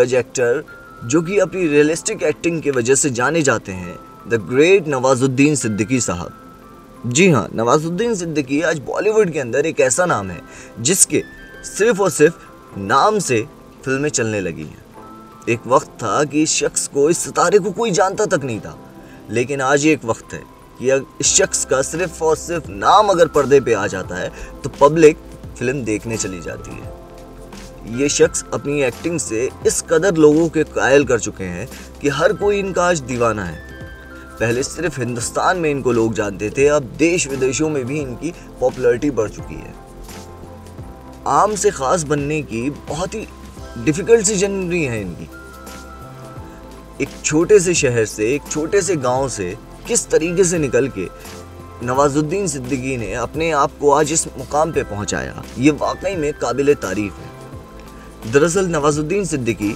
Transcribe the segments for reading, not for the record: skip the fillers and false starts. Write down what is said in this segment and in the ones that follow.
दिग्गज एक्टर जो कि अपनी रियलिस्टिक एक्टिंग की वजह से जाने जाते हैं, द ग्रेट नवाजुद्दीन सिद्दीकी साहब। जी हाँ, नवाजुद्दीन सिद्दीकी आज बॉलीवुड के अंदर एक ऐसा नाम है जिसके सिर्फ और सिर्फ नाम से फिल्में चलने लगी हैं। एक वक्त था कि इस शख्स को, इस सितारे को कोई जानता तक नहीं था, लेकिन आज एक वक्त है कि इस शख्स का सिर्फ और सिर्फ नाम अगर पर्दे पे आ जाता है तो पब्लिक फिल्म देखने चली जाती है। ये शख्स अपनी एक्टिंग से इस कदर लोगों के कायल कर चुके हैं कि हर कोई इनका आज दीवाना है। पहले सिर्फ हिंदुस्तान में इनको लोग जानते थे, अब देश विदेशों में भी इनकी पॉपुलैरिटी बढ़ चुकी है। आम से खास बनने की बहुत ही डिफिकल्ट सी जर्नी है इनकी। एक छोटे से शहर से, एक छोटे से गांव से किस तरीके से निकल के नवाजुद्दीन सिद्दीकी ने अपने आप को आज इस मुकाम पे पहुंचाया, ये वाकई में काबिले तारीफ है। दरअसल नवाजुद्दीन सिद्दीकी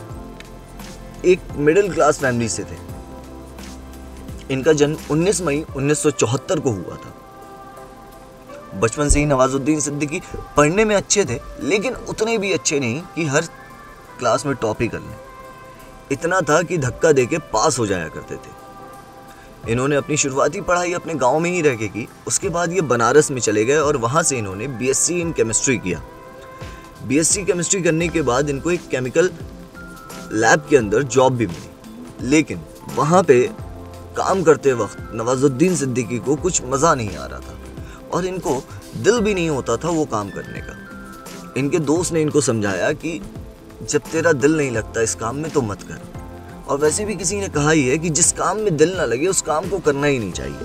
एक मिडिल क्लास फैमिली से थे। इनका जन्म 19 मई 1974 को हुआ था। बचपन से ही नवाजुद्दीन सिद्दीकी पढ़ने में अच्छे थे, लेकिन उतने भी अच्छे नहीं कि हर क्लास में टॉप ही कर लें। इतना था कि धक्का देके पास हो जाया करते थे। इन्होंने अपनी शुरुआती पढ़ाई अपने गांव में ही रह के की। उसके बाद ये बनारस में चले गए और वहां से इन्होंने बीएससी इन केमिस्ट्री किया। बीएससी केमिस्ट्री करने के बाद इनको एक केमिकल लैब के अंदर जॉब भी मिली, लेकिन वहां पे काम करते वक्त नवाजुद्दीन सिद्दीकी को कुछ मज़ा नहीं आ रहा था और इनको दिल भी नहीं होता था वो काम करने का। इनके दोस्त ने इनको समझाया कि जब तेरा दिल नहीं लगता इस काम में तो मत कर। और वैसे भी किसी ने कहा ही है कि जिस काम में दिल ना लगे उस काम को करना ही नहीं चाहिए।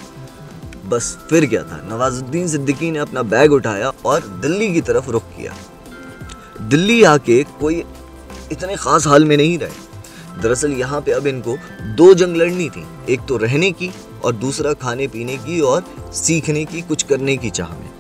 बस फिर क्या था, नवाजुद्दीन सिद्दीकी ने अपना बैग उठाया और दिल्ली की तरफ रुख किया। दिल्ली आके कोई इतने खास हाल में नहीं रहे। दरअसल यहाँ पे अब इनको दो जंग लड़नी थी, एक तो रहने की और दूसरा खाने पीने की और सीखने की, कुछ करने की चाह में।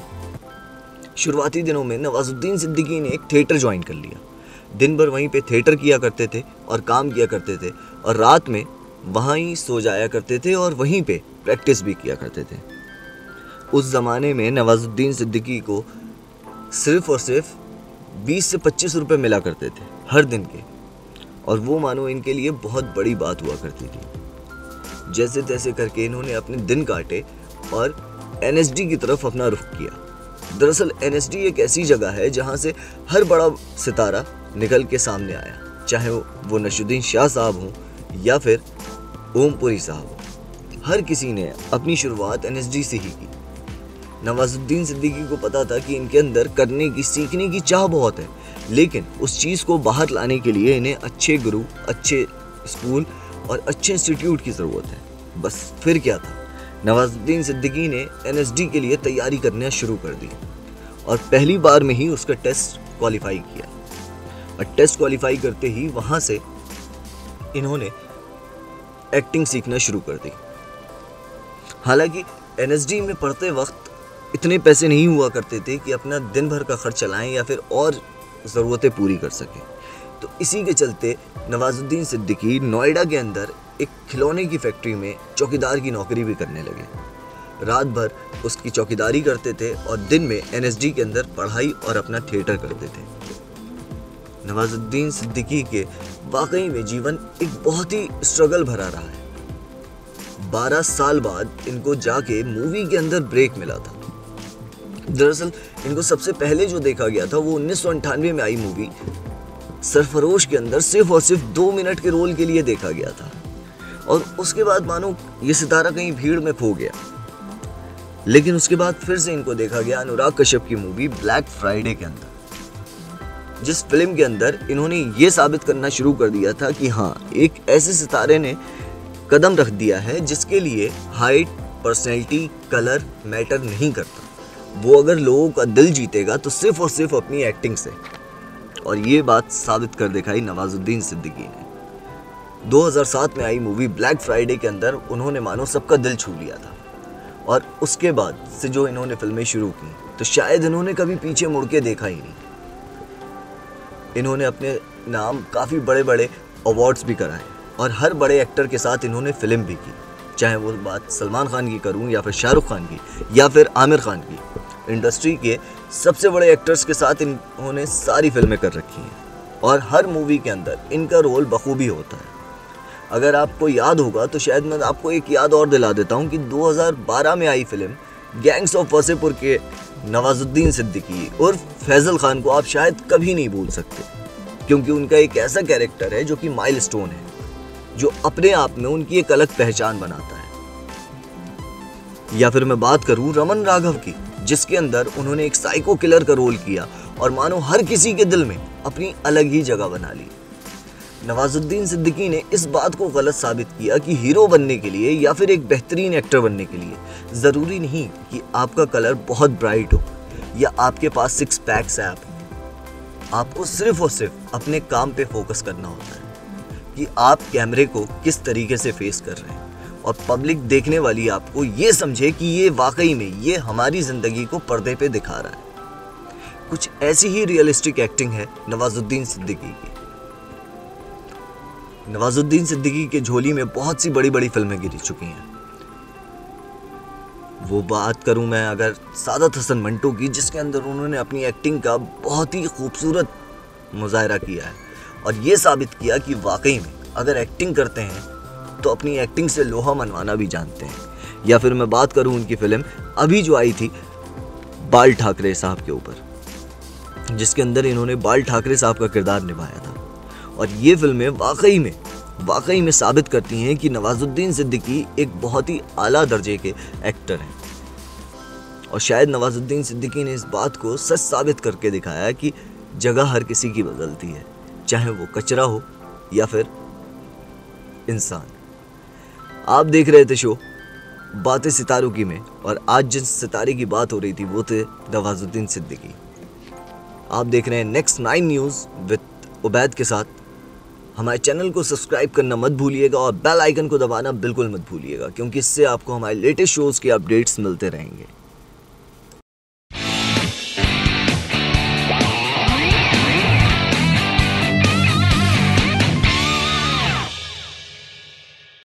शुरुआती दिनों में नवाजुद्दीन सिद्दीकी ने एक थिएटर ज्वाइन कर लिया। दिन भर वहीं पे थिएटर किया करते थे और काम किया करते थे, और रात में वहाँ ही सो जाया करते थे और वहीं पे प्रैक्टिस भी किया करते थे। उस ज़माने में नवाजुद्दीन सिद्दीकी को सिर्फ और सिर्फ 20 से 25 रुपये मिला करते थे हर दिन के, और वो मानो इनके लिए बहुत बड़ी बात हुआ करती थी। जैसे तैसे करके इन्होंने अपने दिन काटे और एनएसडी की तरफ अपना रुख किया। दरअसल एनएसडी एक ऐसी जगह है जहाँ से हर बड़ा सितारा निकल के सामने आया, चाहे वो नसरुद्दीन शाह साहब हों या फिर ओमपुरी साहब हों। हर किसी ने अपनी शुरुआत एनएसडी से ही की। नवाजुद्दीन सिद्दीकी को पता था कि इनके अंदर करने की, सीखने की चाह बहुत है, लेकिन उस चीज़ को बाहर लाने के लिए इन्हें अच्छे गुरु, अच्छे स्कूल और अच्छे इंस्टीट्यूट की ज़रूरत है। बस फिर क्या था, नवाजुद्दीन सिद्दीकी ने एनएसडी के लिए तैयारी करना शुरू कर दी और पहली बार में ही उसका टेस्ट क्वालिफाई किया। और टेस्ट क्वालिफाई करते ही वहाँ से इन्होंने एक्टिंग सीखना शुरू कर दी। हालांकि एनएसडी में पढ़ते वक्त इतने पैसे नहीं हुआ करते थे कि अपना दिन भर का खर्च चलाएं या फिर और ज़रूरतें पूरी कर सकें। तो इसी के चलते नवाजुद्दीन सिद्दीकी नोएडा के अंदर एक खिलौने की फैक्ट्री में चौकीदार की नौकरी भी करने लगे। रात भर उसकी चौकीदारी करते थे और दिन में एनएसडी के अंदर पढ़ाई और अपना थिएटर करते थे। नवाजुद्दीन सिद्दीकी के वाकई में जीवन एक बहुत ही स्ट्रगल भरा रहा है। 12 साल बाद इनको जाके मूवी के अंदर ब्रेक मिला था। दरअसल इनको सबसे पहले जो देखा गया था वो 1998 में आई मूवी सरफरोश के अंदर सिर्फ और सिर्फ 2 मिनट के रोल के लिए देखा गया था, और उसके बाद मानो ये सितारा कहीं भीड़ में खो गया। लेकिन उसके बाद फिर से इनको देखा गया अनुराग कश्यप की मूवी ब्लैक फ्राइडे के अंदर, जिस फिल्म के अंदर इन्होंने ये साबित करना शुरू कर दिया था कि हाँ, एक ऐसे सितारे ने कदम रख दिया है जिसके लिए हाइट, पर्सनैलिटी, कलर मैटर नहीं करता। वो अगर लोगों का दिल जीतेगा तो सिर्फ और सिर्फ अपनी एक्टिंग से, और ये बात साबित कर दिखाई नवाजुद्दीन सिद्दीकी ने। 2007 में आई मूवी ब्लैक फ्राइडे के अंदर उन्होंने मानो सबका दिल छू लिया था, और उसके बाद से जो इन्होंने फिल्में शुरू की तो शायद इन्होंने कभी पीछे मुड़ के देखा ही नहीं। इन्होंने अपने नाम काफ़ी बड़े बड़े अवार्ड्स भी कराए और हर बड़े एक्टर के साथ इन्होंने फिल्म भी की, चाहे वो बात सलमान खान की करूं या फिर शाहरुख खान की या फिर आमिर खान की। इंडस्ट्री के सबसे बड़े एक्टर्स के साथ इन्होंने सारी फिल्में कर रखी हैं। और हर मूवी के अंदर इनका रोल बखूबी होता है। अगर आपको याद होगा तो शायद मैं आपको एक याद और दिला देता हूँ कि 2012 में आई फिल्म गैंग्स ऑफ वासेपुर के नवाजुद्दीन सिद्दीकी और फैजल खान को आप शायद कभी नहीं भूल सकते, क्योंकि उनका एक ऐसा कैरेक्टर है जो कि माइलस्टोन है, जो अपने आप में उनकी एक अलग पहचान बनाता है। या फिर मैं बात करूं रमन राघव की, जिसके अंदर उन्होंने एक साइको किलर का रोल किया और मानो हर किसी के दिल में अपनी अलग ही जगह बना ली। नवाजुद्दीन सिद्दीकी ने इस बात को गलत साबित किया कि हीरो बनने के लिए या फिर एक बेहतरीन एक्टर बनने के लिए ज़रूरी नहीं कि आपका कलर बहुत ब्राइट हो या आपके पास 6 पैक्स है। आपको सिर्फ और सिर्फ अपने काम पे फोकस करना होता है कि आप कैमरे को किस तरीके से फेस कर रहे हैं और पब्लिक देखने वाली आपको ये समझे कि ये वाकई में ये हमारी ज़िंदगी को पर्दे पे दिखा रहा है। कुछ ऐसी ही रियलिस्टिक एक्टिंग है नवाजुद्दीन सिद्दीकी की। नवाजुद्दीन सिद्दीकी के झोली में बहुत सी बड़ी बड़ी फिल्में गिरी चुकी हैं। वो बात करूं मैं अगर सादत हसन मंटो की, जिसके अंदर उन्होंने अपनी एक्टिंग का बहुत ही खूबसूरत मुजाहरा किया है और ये साबित किया कि वाकई में अगर एक्टिंग करते हैं तो अपनी एक्टिंग से लोहा मनवाना भी जानते हैं। या फिर मैं बात करूं उनकी फिल्म अभी जो आई थी बाल ठाकरे साहब के ऊपर, जिसके अंदर इन्होंने बाल ठाकरे साहब का किरदार निभाया था। और ये फिल्में वाकई में साबित करती हैं कि नवाजुद्दीन सिद्दीकी एक बहुत ही आला दर्जे के एक्टर हैं। और शायद नवाजुद्दीन सिद्दीकी ने इस बात को सच साबित करके दिखाया कि जगह हर किसी की बदलती है, चाहे वो कचरा हो या फिर इंसान। आप देख रहे थे शो बातें सितारों की में, और आज जिस सितारे की बात हो रही थी वो थे नवाजुद्दीन सिद्दीकी। आप देख रहे हैं नेक्स्ट 9 न्यूज़ विद उबैद के साथ। हमारे चैनल को सब्सक्राइब करना मत भूलिएगा और बेल आइकन को दबाना बिल्कुल मत भूलिएगा, क्योंकि इससे आपको हमारे लेटेस्ट शोज़ के अपडेट्स मिलते रहेंगे।